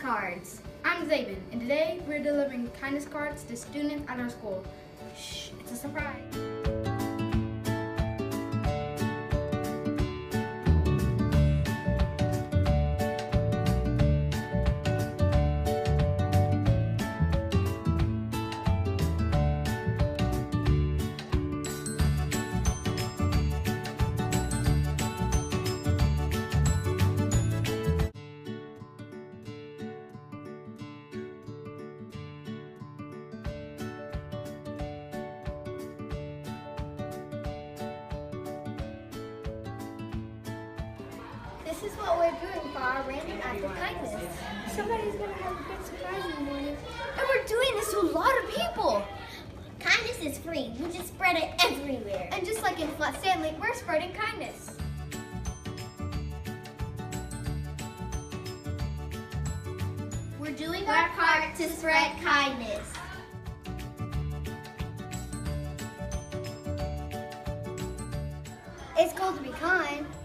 cards. I'm Zabin, and today we're delivering kindness cards to students at our school. Shh, it's a surprise. This is what we're doing for our random act of kindness. Somebody's gonna have a big surprise in the morning. And we're doing this to a lot of people. Kindness is free. We just spread it everywhere. And just like in Flat Stanley, we're spreading kindness. We're doing our part to spread kindness. It's cool to be kind.